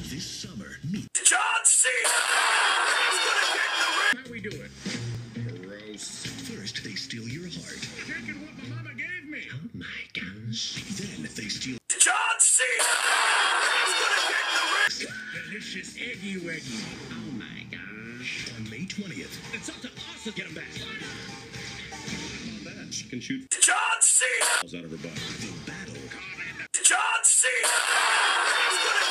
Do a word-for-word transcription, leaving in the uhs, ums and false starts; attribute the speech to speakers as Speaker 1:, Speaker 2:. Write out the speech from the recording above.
Speaker 1: This summer, meet
Speaker 2: John Cena! He's gonna get the ring!
Speaker 3: How we do it? Gross.
Speaker 1: First, they steal your heart.
Speaker 3: Taking what my mama gave me.
Speaker 1: Oh my gosh. Then they steal
Speaker 2: John Cena! He's gonna get the ring!
Speaker 3: Delicious eggy weggy. Oh my gosh.
Speaker 1: on May twentieth.
Speaker 3: It's up to us to get him back. That. She can shoot
Speaker 2: John Cena!
Speaker 3: out of her butt.
Speaker 1: The battle
Speaker 2: John Cena! He's gonna